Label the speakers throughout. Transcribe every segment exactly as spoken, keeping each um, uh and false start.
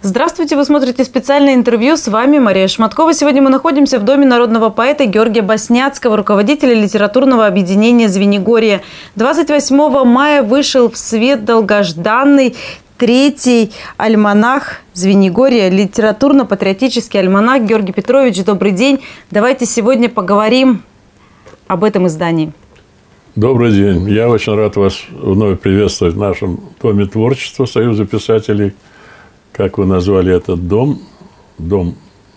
Speaker 1: Здравствуйте, вы смотрите специальное интервью. С вами Мария Шматкова. Сегодня мы находимся в доме народного поэта Георгия Басняцкого, руководителя литературного объединения «Звенигорье». двадцать восьмого мая вышел в свет долгожданный третий альманах «Звенигорье», литературно-патриотический альманах. Георгий Петрович, добрый день. Давайте сегодня поговорим об этом издании.
Speaker 2: Добрый день. Я очень рад вас вновь приветствовать в нашем Доме творчества Союза писателей. Как вы назвали этот дом, дом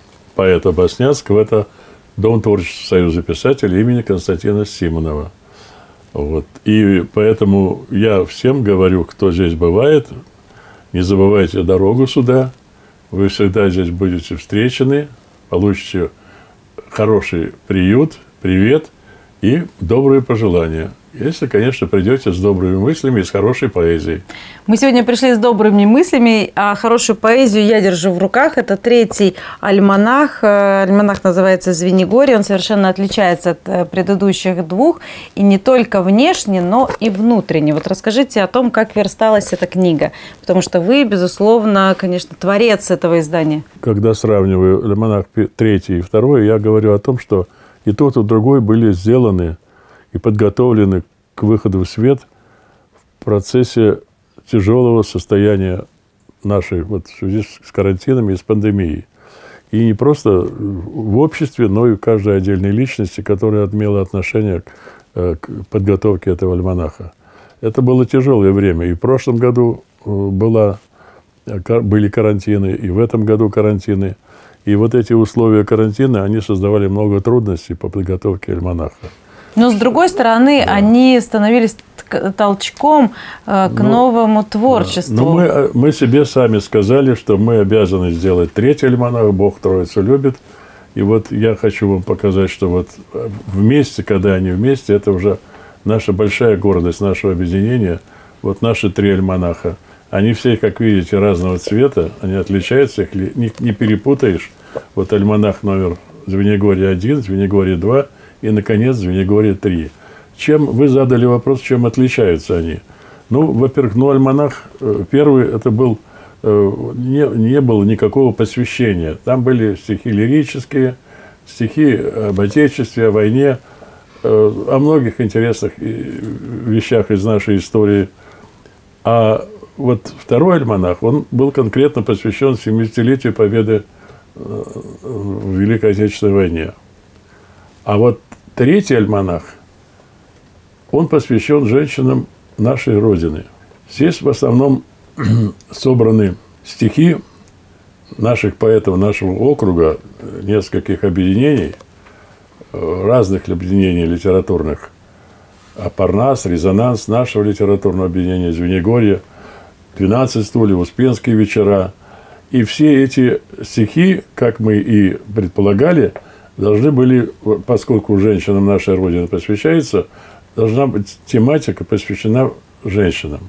Speaker 2: поэта Басняцкого, это Дом творчества Союза писателей имени Константина Симонова. Вот. И поэтому я всем говорю, кто здесь бывает, не забывайте дорогу сюда. Вы всегда здесь будете встречены, получите хороший приют, привет и добрые пожелания. Если, конечно, придете с добрыми мыслями и с хорошей поэзией.
Speaker 1: Мы сегодня пришли с добрыми мыслями, а хорошую поэзию я держу в руках. Это третий альманах. Альманах называется «Звенигорье». Он совершенно отличается от предыдущих двух. И не только внешне, но и внутренне. Вот расскажите о том, как версталась эта книга. Потому что вы, безусловно, конечно, творец этого издания.
Speaker 2: Когда сравниваю альманах третий и второй, я говорю о том, что и тот, и другой были сделаны и подготовлены к выходу в свет в процессе тяжелого состояния нашей вот, в связи с карантинами и с пандемией. И не просто в обществе, но и в каждой отдельной личности, которая имела отношение к, к подготовке этого альманаха. Это было тяжелое время. И в прошлом году была, были карантины, и в этом году карантины. И вот эти условия карантина, они создавали много трудностей по подготовке альманаха.
Speaker 1: Но, с другой стороны, да. они становились толчком э, к ну, новому творчеству.
Speaker 2: Да. Но мы, мы себе сами сказали, что мы обязаны сделать третий альманах, Бог Троицу любит. И вот я хочу вам показать, что вот вместе, когда они вместе, это уже наша большая гордость нашего объединения. Вот наши три альманаха. Они все, как видите, разного цвета, они отличаются, их не, не перепутаешь. Вот альманах номер Звенигорье один, Звенигорье два и, наконец, Звенигорье три. Чем, вы задали вопрос, чем отличаются они? Ну, во-первых, ну, альманах первый, это был, не, не было никакого посвящения. Там были стихи лирические, стихи об Отечестве, о войне, о многих интересных вещах из нашей истории. А вот второй альманах, он был конкретно посвящен семидесятилетию победы в Великой Отечественной войне. А вот третий альманах, он посвящен женщинам нашей Родины. Здесь в основном собраны стихи наших поэтов нашего округа, нескольких объединений, разных объединений литературных. Парнас, Резонанс, нашего литературного объединения Звенигорье, двенадцать стульев, Успенские вечера. И все эти стихи, как мы и предполагали, должны были, поскольку женщинам нашей Родины посвящается, должна быть тематика посвящена женщинам,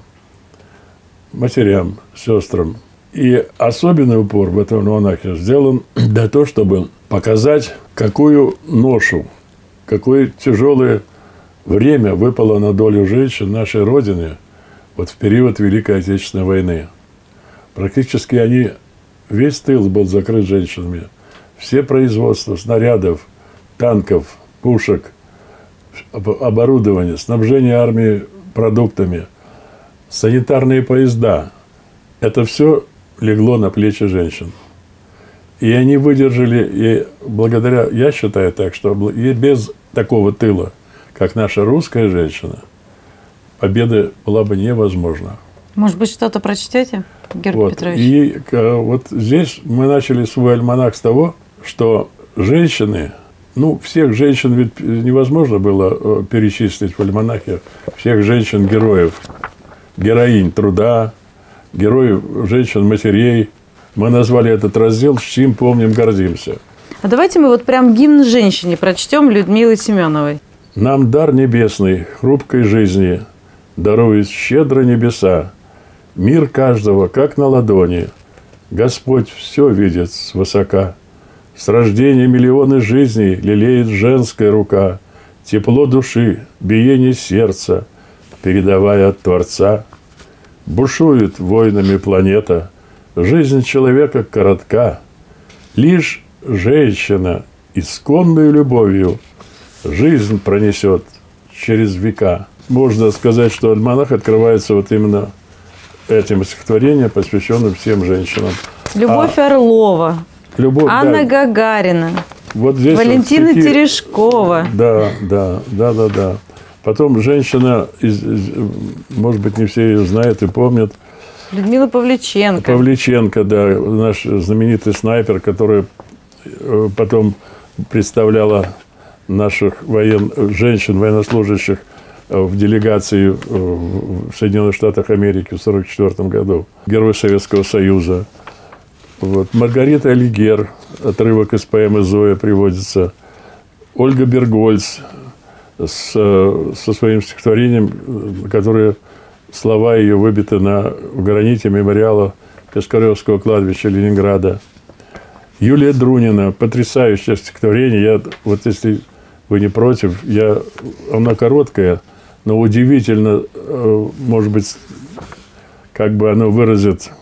Speaker 2: матерям, сестрам. И особенный упор в этом альманахе сделан для того, чтобы показать, какую ношу, какое тяжелое время выпало на долю женщин нашей Родины вот в период Великой Отечественной войны. Практически они, весь тыл был закрыт женщинами. Все производства снарядов, танков, пушек, оборудование, снабжение армии продуктами, санитарные поезда. Это все легло на плечи женщин. И они выдержали, и благодаря, я считаю так, что и без такого тыла, как наша русская женщина, победа была бы невозможна.
Speaker 1: Может быть, что-то прочтете, Георгий
Speaker 2: вот.
Speaker 1: Петрович?
Speaker 2: И вот здесь мы начали свой альманах с того, что женщины, ну, всех женщин ведь невозможно было перечислить в альманахе, всех женщин-героев, героинь труда, героев женщин-матерей. Мы назвали этот раздел «Чтим, помним, гордимся».
Speaker 1: А давайте мы вот прям гимн женщине прочтем Людмилы Семеновой.
Speaker 2: «Нам дар небесный, хрупкой жизни, дарует щедро небеса, мир каждого, как на ладони, Господь все видит свысока. С рождения миллионы жизней лелеет женская рука, тепло души, биение сердца, передавая от Творца. Бушует войнами планета, Жизнь человека коротка. Лишь женщина исконную любовью жизнь пронесет через века. Можно сказать, что альманах открывается вот именно этим стихотворением, посвященным всем женщинам.
Speaker 1: Любовь
Speaker 2: а,
Speaker 1: Орлова,
Speaker 2: Любовь,
Speaker 1: Анна
Speaker 2: да.
Speaker 1: Гагарина,
Speaker 2: вот здесь
Speaker 1: Валентина
Speaker 2: вот стихи...
Speaker 1: Терешкова.
Speaker 2: Да, да, да, да, да. Потом женщина, из, из, может быть, не все ее знают и помнят.
Speaker 1: Людмила Павличенко.
Speaker 2: Павличенко, да, наш знаменитый снайпер, который потом представляла наших воен... женщин, военнослужащих в делегации в Соединенных Штатах Америки в сорок четвёртом году. Герой Советского Союза. Вот. Маргарита Алигер, отрывок из поэмы «Зоя» приводится. Ольга Бергольц с, со своим стихотворением, которое слова ее выбиты на, в граните мемориала Пискаревского кладбища Ленинграда. Юлия Друнина, потрясающее стихотворение. Я, вот если вы не против, я, она короткая, но удивительно, может быть, как бы оно выразит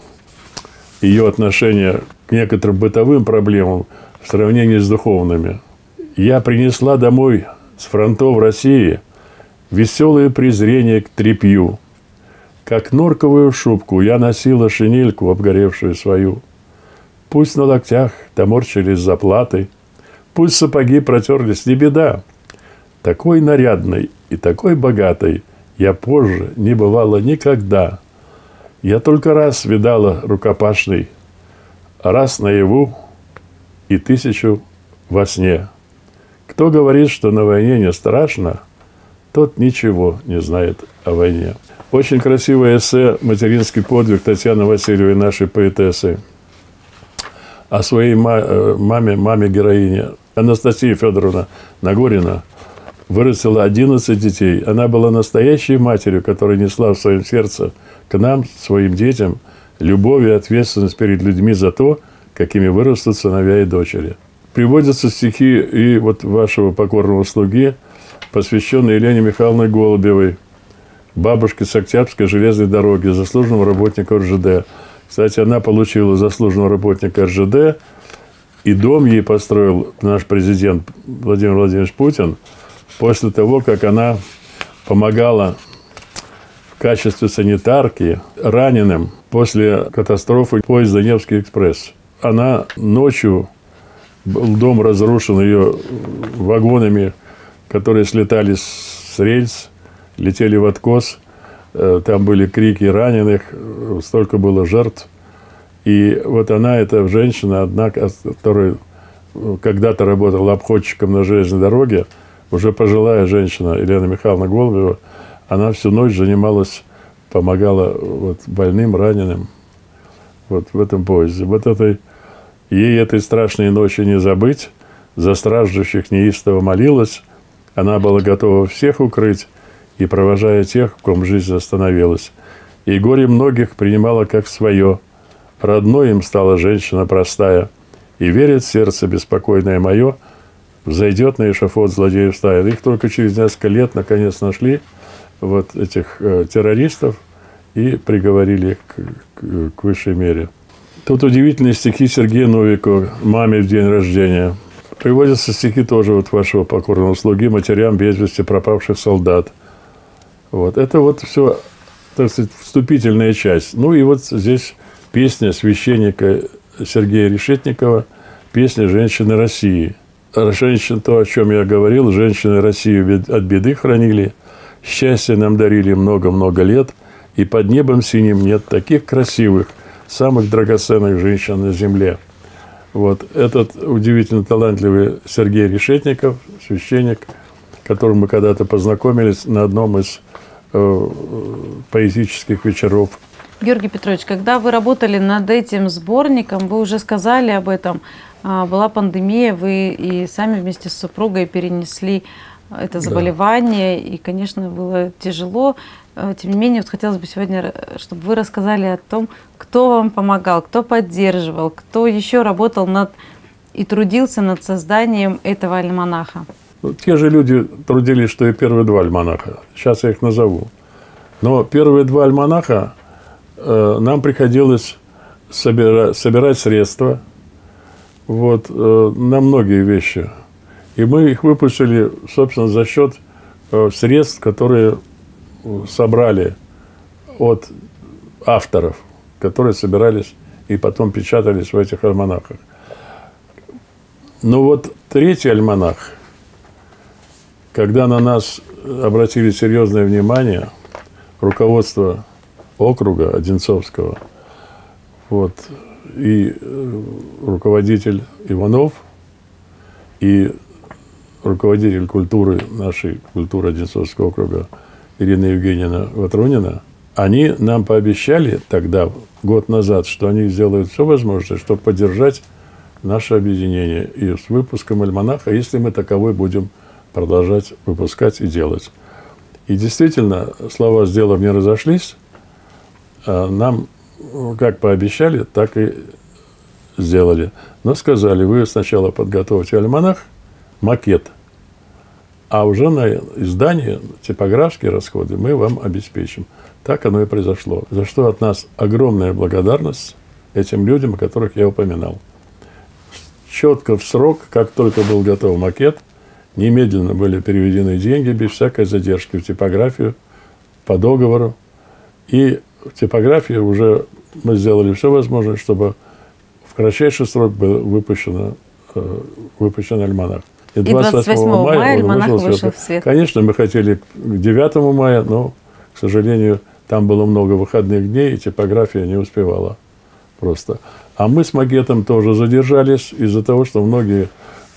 Speaker 2: ее отношение к некоторым бытовым проблемам в сравнении с духовными. Я принесла домой с фронтов России веселое презрение к тряпью. Как норковую шубку я носила шинельку, обгоревшую свою. Пусть на локтях доморщились заплаты, пусть сапоги протерлись, не беда. Такой нарядной и такой богатой я позже не бывала никогда. Я только раз видала рукопашный, раз наяву и тысячу во сне. Кто говорит, что на войне не страшно, тот ничего не знает о войне. Очень красивое эссе «Материнский подвиг» Татьяны Васильевой, нашей поэтессы, о своей маме, маме-героине. Анастасия Федоровна Нагорина вырастила одиннадцать детей. Она была настоящей матерью, которая несла в своем сердце к нам, своим детям, любовь и ответственность перед людьми за то, какими вырастут сыновья и дочери. Приводятся стихи и вот вашего покорного слуги, посвященные Елене Михайловне Голубевой, бабушке с Октябрьской железной дороги, заслуженному работнику эр жэ дэ. Кстати, она получила заслуженного работника эр жэ дэ, и дом ей построил наш президент Владимир Владимирович Путин после того, как она помогала в качестве санитарки раненым после катастрофы поезда «Невский экспресс». Она ночью, дом разрушен ее вагонами, которые слетали с рельс, летели в откос. Там были крики раненых, столько было жертв. И вот она, эта женщина, одна, которая когда-то работала обходчиком на железной дороге, уже пожилая женщина, Елена Михайловна Голубева, она всю ночь занималась, помогала вот больным, раненым вот в этом поезде. Вот этой, ей этой страшной ночи не забыть, за страждущих неистово молилась, она была готова всех укрыть, и провожая тех, в ком жизнь остановилась. И горе многих принимала как свое. Родной им стала женщина простая, и верит сердце беспокойное мое, взойдет на эшафот злодеев стая. Их только через несколько лет наконец нашли, вот этих э, террористов, и приговорили их к, к, к высшей мере. Тут удивительные стихи Сергея Новикова «Маме в день рождения». Приводятся стихи тоже вот вашего покорного слуги матерям без вести пропавших солдат. Вот. Это вот все, так сказать, вступительная часть. Ну и вот здесь песня священника Сергея Решетникова, песня «Женщины России». Женщин, то, о чем я говорил, женщины Россию от беды хранили, счастье нам дарили много-много лет, и под небом синим нет таких красивых, самых драгоценных женщин на земле. Вот этот удивительно талантливый Сергей Решетников, священник, с которым мы когда-то познакомились на одном из э, поэтических вечеров.
Speaker 1: Георгий Петрович, когда вы работали над этим сборником, вы уже сказали об этом, была пандемия, вы и сами вместе с супругой перенесли это заболевание, да. И, конечно, было тяжело. Тем не менее, вот хотелось бы сегодня, чтобы вы рассказали о том, кто вам помогал, кто поддерживал, кто еще работал над и трудился над созданием этого альманаха.
Speaker 2: Те же люди трудились, что и первые два альманаха. Сейчас я их назову. Но первые два альманаха э, нам приходилось собира, собирать средства вот, э, на многие вещи. И мы их выпустили, собственно, за счет э, средств, которые собрали от авторов, которые собирались и потом печатались в этих альманахах. Но вот третий альманах, когда на нас обратили серьезное внимание руководство округа Одинцовского, вот, и руководитель Иванов, и руководитель культуры, нашей культуры Одинцовского округа Ирина Евгеньевна Ватрунина, они нам пообещали тогда, год назад, что они сделают все возможное, чтобы поддержать наше объединение и с выпуском альманаха, если мы таковой будем продолжать выпускать и делать. И действительно, слова «сделав» не разошлись. Нам как пообещали, так и сделали. Но сказали, вы сначала подготовьте альманах, макет, а уже на издание, типографские расходы мы вам обеспечим. Так оно и произошло. За что от нас огромная благодарность этим людям, о которых я упоминал. Четко в срок, как только был готов макет, немедленно были переведены деньги без всякой задержки в типографию по договору. И в типографии уже мы сделали все возможное, чтобы в кратчайший срок был выпущен, выпущен альманах.
Speaker 1: И двадцать восьмого мая альманах вышел, вышел в свет.
Speaker 2: Конечно, мы хотели к девятому мая, но, к сожалению, там было много выходных дней, и типография не успевала просто. А мы с макетом тоже задержались из-за того, что многие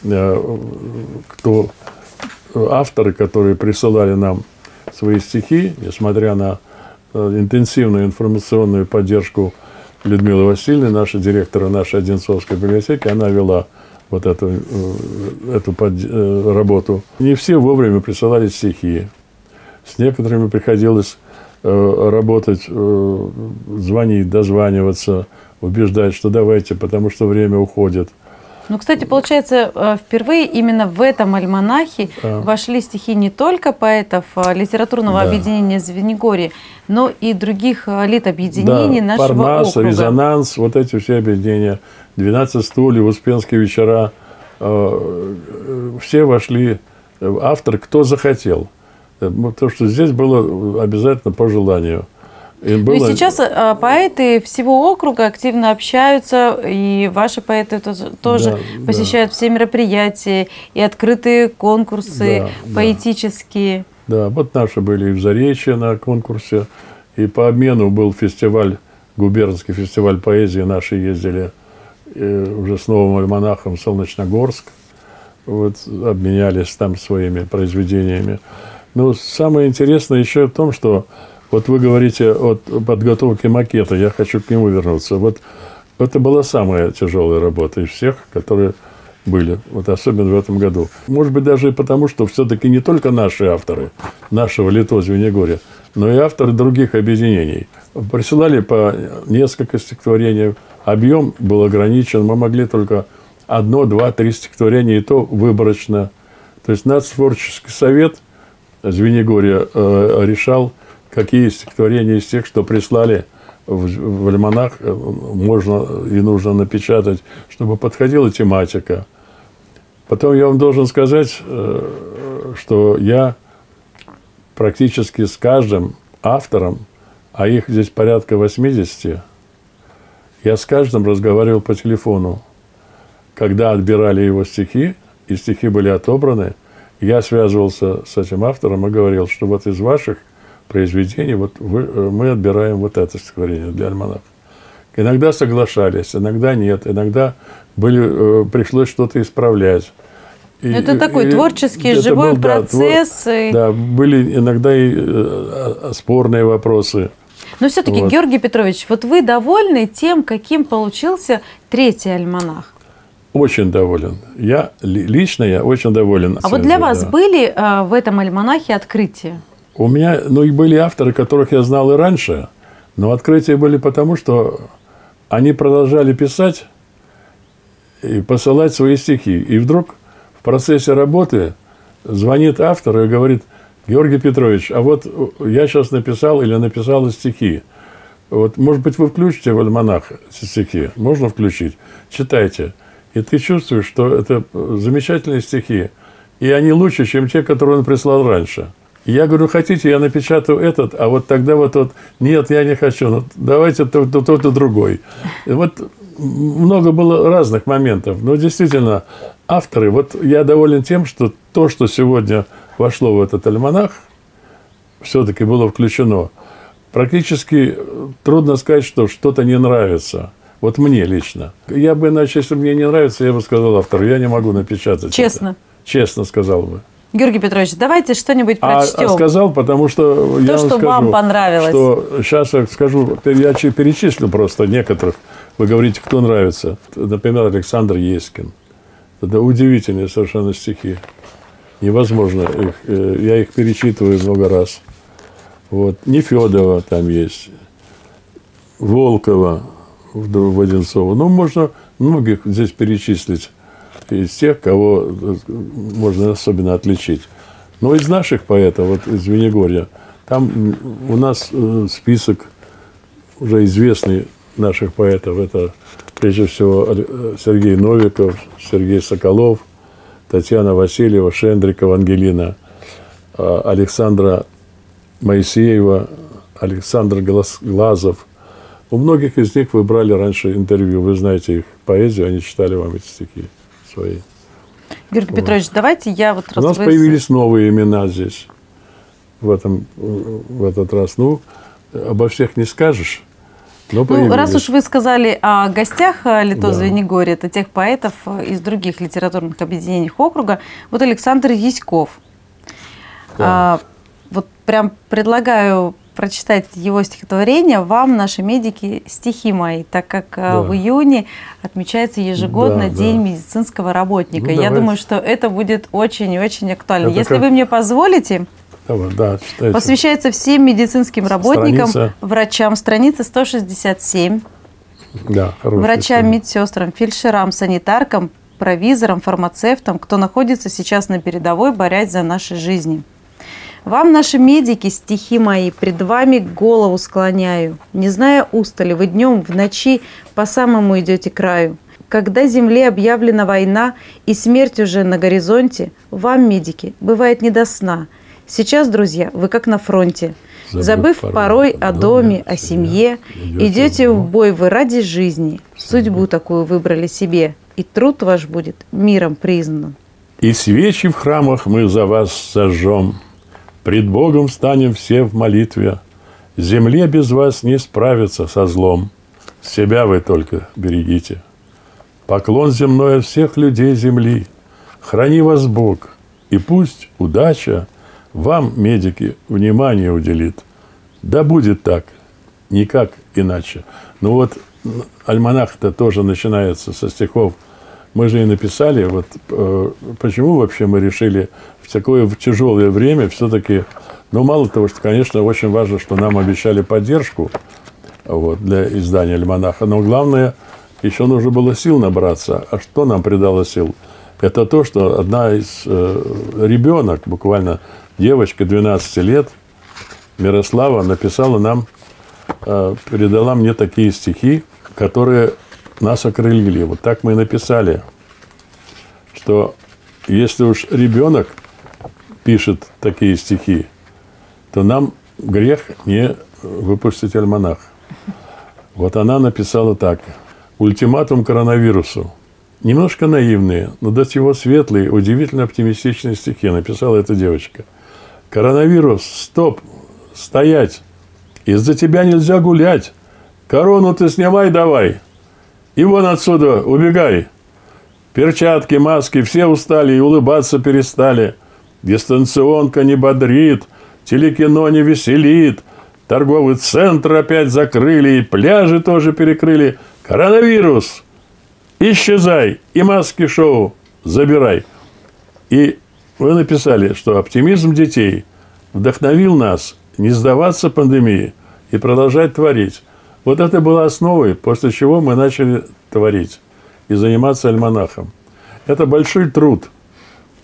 Speaker 2: кто, авторы, которые присылали нам свои стихи, несмотря на интенсивную информационную поддержку Людмилы Васильевны, наша директора нашей Одинцовской библиотеки, она вела вот эту, эту под, работу. Не все вовремя присылали стихи. С некоторыми приходилось работать, звонить, дозваниваться, убеждать, что давайте, потому что время уходит.
Speaker 1: Ну, кстати, получается, впервые именно в этом альманахе а. вошли стихи не только поэтов литературного да. объединения Звенигорье, но и других литобъединений да. нашего
Speaker 2: Парнас,
Speaker 1: округа.
Speaker 2: Резонанс, вот эти все объединения, двенадцать стульев, Успенские вечера, э, все вошли, автор, кто захотел. Потому что здесь было обязательно по желанию. И, было...
Speaker 1: ну и сейчас э, поэты всего округа активно общаются, и ваши поэты тоже, тоже да, посещают да. все мероприятия, и открытые конкурсы да, поэтические.
Speaker 2: Да. да, вот наши были и в Заречье на конкурсе, и по обмену был фестиваль, губернский фестиваль поэзии, наши ездили э, уже с новым альманахом в Солнечногорск, вот, обменялись там своими произведениями. Но самое интересное еще в том, что вот вы говорите о подготовке макета, я хочу к нему вернуться. Вот это была самая тяжелая работа из всех, которые были, вот особенно в этом году. Может быть, даже и потому, что все-таки не только наши авторы, нашего Лито Звенигорья, но и авторы других объединений. Присылали по несколько стихотворений, объем был ограничен, мы могли только одно, два, три стихотворения, и то выборочно. То есть наш творческий совет Звенигорья э, решал, какие стихотворения из тех, что прислали в, в альманах, можно и нужно напечатать, чтобы подходила тематика. Потом я вам должен сказать, что я практически с каждым автором, а их здесь порядка восьмидесяти, я с каждым разговаривал по телефону. Когда отбирали его стихи, и стихи были отобраны, я связывался с этим автором и говорил, что вот из ваших произведений вот вы, мы отбираем вот это стихотворение для альманаха. Иногда соглашались, иногда нет, иногда были, пришлось что-то исправлять. И,
Speaker 1: это такой и, творческий, живой был, процесс.
Speaker 2: Да,
Speaker 1: и...
Speaker 2: да, были иногда и э, спорные вопросы.
Speaker 1: Но все-таки, вот. Георгий Петрович, вот вы довольны тем, каким получился третий альманах?
Speaker 2: Очень доволен. Я лично я очень доволен.
Speaker 1: А вот для вас да. были э, в этом альманахе открытия?
Speaker 2: У меня, ну, и были авторы, которых я знал и раньше, но открытия были потому, что они продолжали писать и посылать свои стихи. И вдруг в процессе работы звонит автор и говорит: Георгий Петрович, а вот я сейчас написал или написала стихи. Вот, может быть, вы включите в альманах стихи. Можно включить. Читайте. И ты чувствуешь, что это замечательные стихи. И они лучше, чем те, которые он прислал раньше. И я говорю, хотите, я напечатаю этот, а вот тогда вот тот, нет, я не хочу, ну, давайте тот, тот, тот и другой. И вот много было разных моментов. Но действительно, авторы, вот я доволен тем, что то, что сегодня вошло в этот альманах, все-таки было включено. Практически трудно сказать, что что-то не нравится. Вот мне лично. Я бы иначе, если мне не нравится, я бы сказал автору, я не могу напечатать.
Speaker 1: Честно?
Speaker 2: Это. Честно сказал бы.
Speaker 1: Георгий Петрович, давайте что-нибудь прочтем.
Speaker 2: А, а сказал, потому что
Speaker 1: то,
Speaker 2: я вам
Speaker 1: что
Speaker 2: скажу,
Speaker 1: вам понравилось.
Speaker 2: Что сейчас я скажу, я перечислю просто некоторых. Вы говорите, кто нравится. Например, Александр Ескин. Это удивительные совершенно стихи. Невозможно их. Я их перечитываю много раз. Вот. Нефедова там есть. Волкова, Воденцова. Ну, можно многих здесь перечислить. Из тех, кого можно особенно отличить. Но из наших поэтов, вот из Звенигорья, там у нас список уже известный наших поэтов. Это, прежде всего, Сергей Новиков, Сергей Соколов, Татьяна Васильева, Шендрикова, Ангелина, Александра Моисеева, Александр Глазов. У многих из них вы брали раньше интервью. Вы знаете их поэзию, они читали вам эти стихи свои.
Speaker 1: Георгий вот. Петрович, давайте я вот...
Speaker 2: У нас вы... появились новые имена здесь в, этом, в этот раз. Ну, обо всех не скажешь, но появились.
Speaker 1: Ну, раз уж вы сказали о гостях Лито
Speaker 2: да.
Speaker 1: Звенигорья, это тех поэтов из других литературных объединений округа, вот Александр Яськов. Да. А, вот прям предлагаю прочитать его стихотворение «Вам, наши медики, стихи мои», так как да. в июне отмечается ежегодно да, День да. медицинского работника. Ну, Я давайте. думаю, что это будет очень и очень актуально. Это Если как... вы мне позволите,
Speaker 2: Давай, да,
Speaker 1: посвящается всем медицинским работникам,
Speaker 2: Страница.
Speaker 1: врачам, страница сто шестьдесят семь,
Speaker 2: да,
Speaker 1: врачам, медсестрам, фельдшерам, санитаркам, провизорам, фармацевтам, кто находится сейчас на передовой, борясь за наши жизни. Вам, наши медики, стихи мои, пред вами голову склоняю, не зная устали, вы днем, в ночи по самому идете краю. Когда земле объявлена война и смерть уже на горизонте, вам, медики, бывает не до сна. Сейчас, друзья, вы как на фронте. Забыв, Забыв порой, порой о доме, о семье, идете, идете в бой вы ради жизни, судьбу такую выбрали себе, и труд ваш будет миром признан.
Speaker 2: И свечи в храмах мы за вас зажжем. Пред Богом станем все в молитве. Земле без вас не справится со злом. Себя вы только берегите. Поклон земной от всех людей земли. Храни вас Бог. И пусть удача вам, медики, внимание уделит. Да будет так, никак иначе. Ну вот альманах-то тоже начинается со стихов. Мы же и написали, вот э, почему вообще мы решили в такое в тяжелое время все-таки, ну, мало того, что, конечно, очень важно, что нам обещали поддержку вот, для издания альманаха, но главное, еще нужно было сил набраться. А что нам придало сил? Это то, что одна из э, ребенок, буквально девочка двенадцати лет, Мирослава, написала нам, э, передала мне такие стихи, которые нас окрылили. Вот так мы и написали, что если уж ребенок пишет такие стихи, то нам грех не выпустить альманах. Вот она написала так. Ультиматум коронавирусу. Немножко наивные, но до чего светлые, удивительно оптимистичные стихи написала эта девочка. Коронавирус, стоп, стоять. Из-за тебя нельзя гулять. Корону ты снимай давай. И вон отсюда убегай. Перчатки, маски, все устали и улыбаться перестали. Дистанционка не бодрит, телекино не веселит. Торговый центр опять закрыли, и пляжи тоже перекрыли. Коронавирус, исчезай, и маски-шоу забирай. И вы написали, что оптимизм детей вдохновил нас не сдаваться пандемии и продолжать творить. Вот это было основой, после чего мы начали творить и заниматься альманахом. Это большой труд.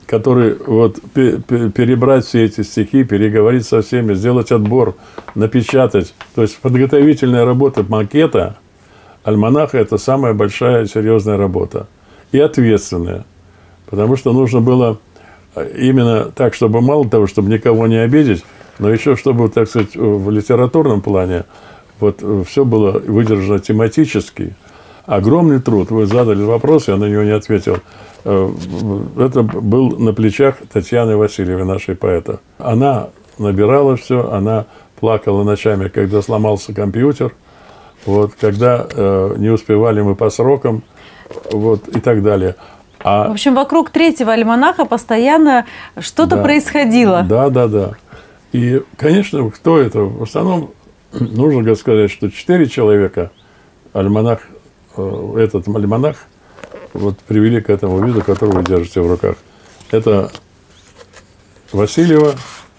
Speaker 2: который вот перебрать все эти стихи, переговорить со всеми, сделать отбор, напечатать. То есть подготовительная работа макета альманаха – это самая большая серьезная работа и ответственная, потому что нужно было именно так, чтобы мало того, чтобы никого не обидеть, но еще чтобы, так сказать, в литературном плане вот все было выдержано тематически. Огромный труд. Вы задали вопрос, я на него не ответил. Это был на плечах Татьяны Васильевой, нашей поэта. Она набирала все, она плакала ночами, когда сломался компьютер, вот, когда э, не успевали мы по срокам, вот, и так далее. А,
Speaker 1: в общем, вокруг третьего альманаха постоянно что-то
Speaker 2: да,
Speaker 1: происходило.
Speaker 2: Да, да, да. И, конечно, кто это? В основном нужно сказать, что четыре человека альманах, этот альманах вот, привели к этому виду, который вы держите в руках. Это Васильева,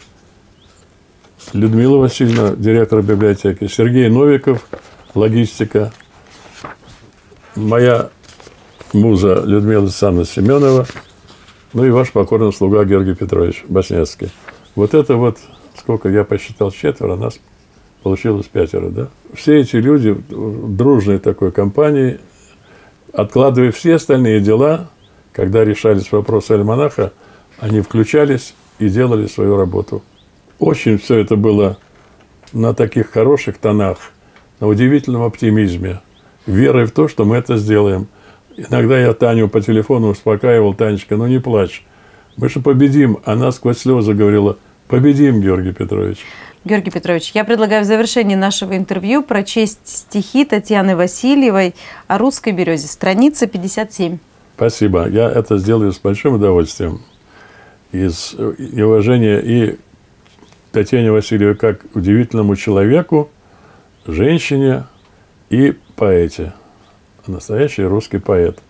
Speaker 2: Людмила Васильевна, директор библиотеки, Сергей Новиков, логистика, моя муза Людмила Александровна Семенова, ну и ваш покорный слуга Георгий Петрович Басняцкий. Вот это вот, сколько я посчитал, четверо, нас получилось пятеро, да? Все эти люди в дружной такой компании, откладывая все остальные дела, когда решались вопросы альманаха, они включались и делали свою работу. Очень все это было на таких хороших тонах, на удивительном оптимизме, верой в то, что мы это сделаем. Иногда я Таню по телефону успокаивал: Танечка, ну не плачь, мы же победим. Она сквозь слезы говорила: победим, Георгий Петрович.
Speaker 1: Георгий Петрович, я предлагаю в завершении нашего интервью прочесть стихи Татьяны Васильевой о русской березе, страница пятьдесят семь.
Speaker 2: Спасибо. Я это сделаю с большим удовольствием. Из уважения и к Татьяне Васильевой как удивительному человеку, женщине и поэте. Настоящий русский поэт.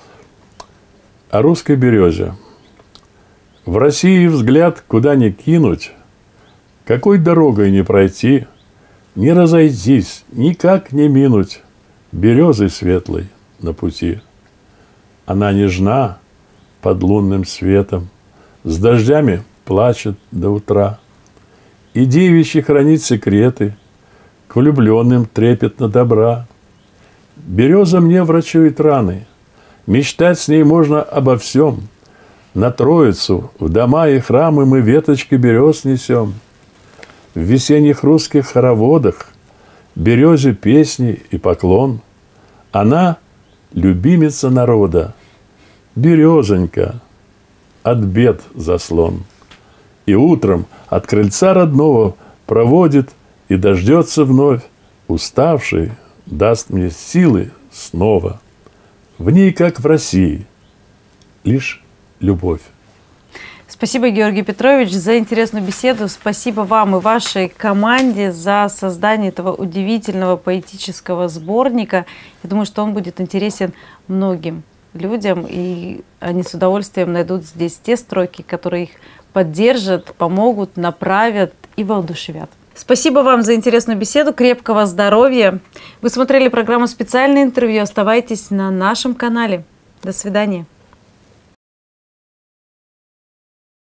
Speaker 2: О русской березе. В России взгляд куда ни кинуть, какой дорогой не пройти, не разойтись, никак не минуть березой светлой на пути. Она нежна под лунным светом, с дождями плачет до утра, и девичьи хранит секреты, к влюбленным трепетно добра. Береза мне врачует раны, мечтать с ней можно обо всем. На Троицу, в дома и храмы мы веточки берез несем. В весенних русских хороводах березе песни и поклон. Она любимица народа, березонька, от бед заслон. И утром от крыльца родного проводит и дождется вновь, уставший даст мне силы снова. В ней, как в России, лишь любовь.
Speaker 1: Спасибо, Георгий Петрович, за интересную беседу. Спасибо вам и вашей команде за создание этого удивительного поэтического сборника. Я думаю, что он будет интересен многим людям, и они с удовольствием найдут здесь те строки, которые их поддержат, помогут, направят и воодушевят. Спасибо вам за интересную беседу. Крепкого здоровья. Вы смотрели программу «Специальное интервью». Оставайтесь на нашем канале. До свидания.